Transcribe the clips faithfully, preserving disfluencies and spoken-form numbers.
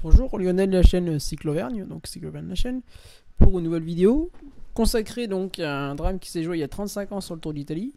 Bonjour, Lionel de la chaîne Cyclovergne, donc Cyclovergne la chaîne, pour une nouvelle vidéo consacrée donc à un drame qui s'est joué il y a trente-cinq ans sur le Tour d'Italie,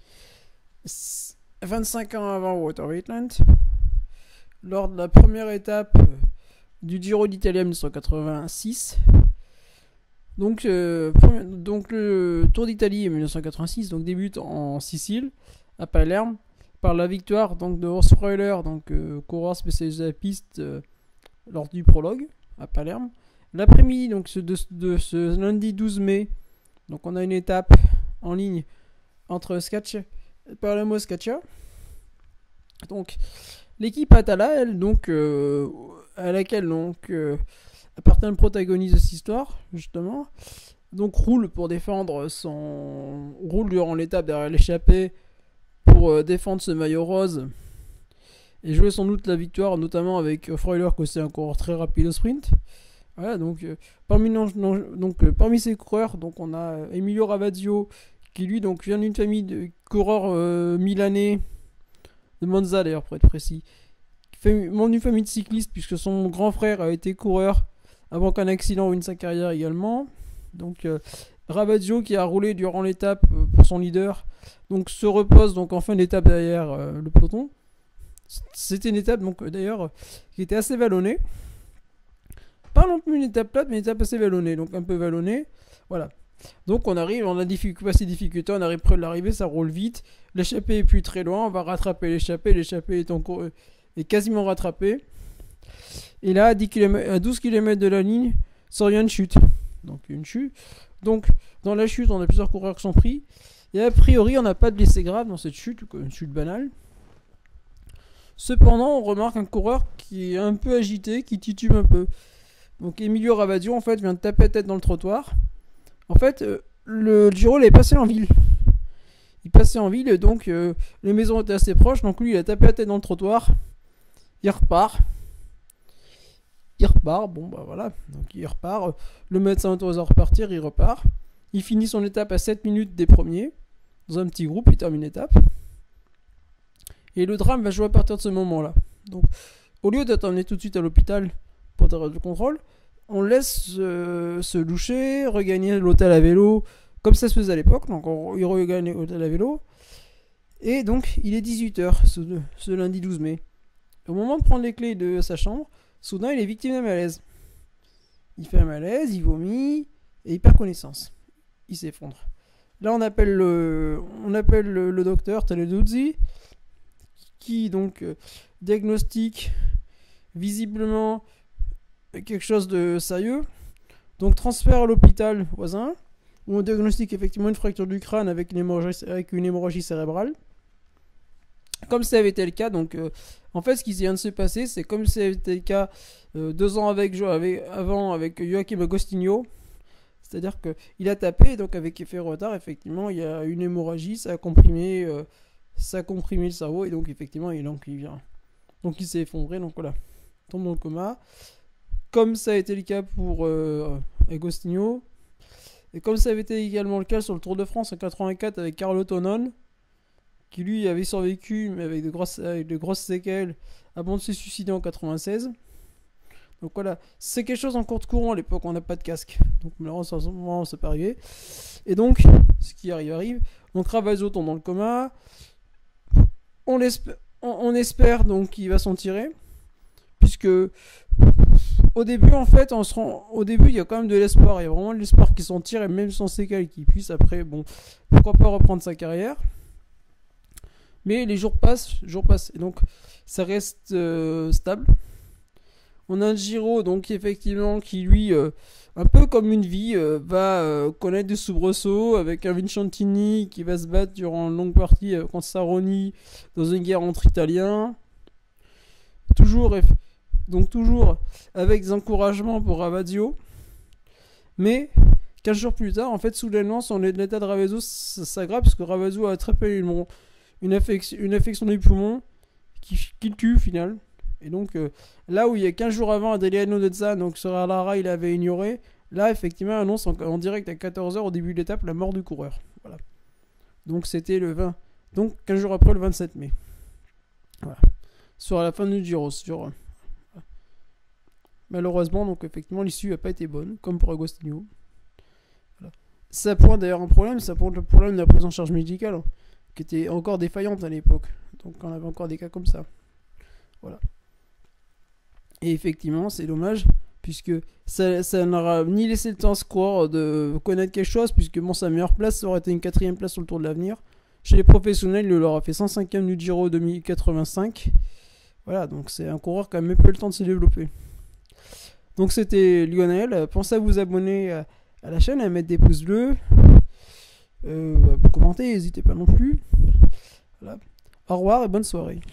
vingt-cinq ans avant Walter Maitland, lors de la première étape du Giro d'Italie mille neuf cent quatre-vingt-six. Donc, euh, donc le Tour d'Italie mille neuf cent quatre-vingt-six donc, débute en Sicile, à Palerme, par la victoire donc, de Horst Freuler, donc euh, coureur spécialisé à la piste euh, lors du prologue à Palerme. L'après-midi, donc ce, de, de ce lundi douze mai, donc on a une étape en ligne entre Scaccia, Palermo et Scaccia. Donc l'équipe Atala, elle, donc euh, à laquelle donc euh, appartient le protagoniste de cette histoire, justement, donc roule pour défendre son roule durant l'étape derrière l'échappée pour euh, défendre ce maillot rose et jouer sans doute la victoire, notamment avec Freuler, qui est un coureur très rapide au sprint. Voilà, donc euh, parmi non, non, donc euh, parmi ces coureurs, donc on a euh, Emilio Ravazio, qui lui donc vient d'une famille de coureurs euh, milanais de Monza d'ailleurs pour être précis, qui fait d'une famille de cyclistes puisque son grand frère a été coureur avant qu'un accident ruine sa carrière également. Donc euh, Ravazio, qui a roulé durant l'étape euh, pour son leader, donc se repose donc en fin d'étape derrière euh, le peloton. C'était une étape donc d'ailleurs qui était assez vallonnée. Pas non plus une étape plate, mais une étape assez vallonnée, donc un peu vallonnée. Voilà. Donc on arrive, on a difficulté, pas ces difficultés, on arrive près de l'arrivée, ça roule vite. L'échappée est plus très loin, on va rattraper l'échappée. L'échappée est, encore, est quasiment rattrapée. Et là, à, dix kilomètres, à douze kilomètres de la ligne, survient une chute. Donc une chute. Donc dans la chute, on a plusieurs coureurs qui sont pris. Et a priori, on n'a pas de blessés graves dans cette chute, une chute banale. Cependant, on remarque un coureur qui est un peu agité, qui titube un peu. Donc Emilio Ravazio en fait vient de taper la tête dans le trottoir. En fait, euh, le Giro il est passé en ville. Il passait en ville, donc euh, les maisons étaient assez proches. Donc lui, il a tapé la tête dans le trottoir. Il repart. Il repart. Bon bah voilà. Donc il repart. Le médecin autorise à repartir. Il repart. Il finit son étape à sept minutes des premiers. Dans un petit groupe, il termine l'étape. Et le drame va jouer à partir de ce moment-là. Donc, au lieu d'être emmené tout de suite à l'hôpital pour des de contrôle, on laisse euh, se doucher, regagner l'hôtel à vélo, comme ça se faisait à l'époque. Donc, on, il regagne l'hôtel à vélo. Et donc, il est dix-huit heures ce, ce lundi douze mai. Au moment de prendre les clés de sa chambre, soudain, il est victime d'un malaise. Il fait un malaise, il vomit et il perd connaissance. Il s'effondre. Là, on appelle le, on appelle le, le docteur Taleduzzi, qui donc euh, diagnostique visiblement quelque chose de sérieux, donc transfert à l'hôpital voisin, où on diagnostique effectivement une fracture du crâne avec une hémorragie, avec une hémorragie cérébrale. Comme ça avait été le cas, donc euh, en fait ce qui vient de se passer, c'est comme ça avait été le cas euh, deux ans avec, avec, avant avec Joachim Agostinho, c'est-à-dire qu'il a tapé, donc avec effet retard, effectivement il y a une hémorragie, ça a comprimé... Euh, ça a comprimé le cerveau et donc effectivement il, donc, il vient. Donc il s'est effondré, donc voilà, il tombe dans le coma, comme ça a été le cas pour euh, Agostinho, et comme ça avait été également le cas sur le Tour de France en quatre-vingt-quatre avec Carlo Tonon, qui lui avait survécu mais avec de grosses, avec de grosses séquelles avant de se suicider en quatre-vingt-seize. Donc voilà, c'est quelque chose en cours de courant à l'époque, on n'a pas de casque, donc malheureusement ça peut arriver. Et donc, ce qui arrive arrive, donc Ravazio tombe dans le coma. On, on, on espère donc qu'il va s'en tirer, puisque au début en fait on se rend, au début il y a quand même de l'espoir, il y a vraiment de l'espoir qu'il s'en tire et même sans séquelles qu'il puisse après, bon, pourquoi pas reprendre sa carrière. Mais les jours passent, les jours passent et donc ça reste euh, stable. On a un Giro donc effectivement qui lui, euh, un peu comme une vie, euh, va euh, connaître des soubresauts avec un Vincentini qui va se battre durant une longue partie euh, contre Saroni dans une guerre entre Italiens. Toujours, donc toujours avec des encouragements pour Ravazio. Mais quinze jours plus tard, en fait, soudainement, son état de Ravazio s'aggrave parce que Ravazio a attrapé une, une, affection, une affection des poumons qui, qui le tue au final. Et donc, euh, là où il y a quinze jours avant, Adriano Dezza, donc sur Alara, il avait ignoré, là, effectivement, annonce en, en direct à quatorze heures au début de l'étape la mort du coureur. Voilà. Donc, c'était le vingt. Donc, quinze jours après, le vingt-sept mai. Voilà. Sur la fin du Giro. Sur, Malheureusement, donc effectivement, l'issue n'a pas été bonne, comme pour Agostino. Voilà. Ça pointe d'ailleurs un problème, ça pointe le problème de la prise en charge médicale, hein, qui était encore défaillante à l'époque. Donc on avait encore des cas comme ça. Voilà. Et effectivement, c'est dommage, puisque ça, ça n'aura ni laissé le temps à Square de connaître quelque chose, puisque bon, sa meilleure place, ça aurait été une quatrième place sur le Tour de l'Avenir. Chez les professionnels, il leur a fait cent cinquième du Giro deux mille quatre-vingt-cinq. Voilà, donc c'est un coureur qui a même pas eu le temps de se développer. Donc c'était Lionel. Pensez à vous abonner à, à la chaîne, à mettre des pouces bleus. Euh, à commenter, n'hésitez pas non plus. Voilà. Au revoir et bonne soirée.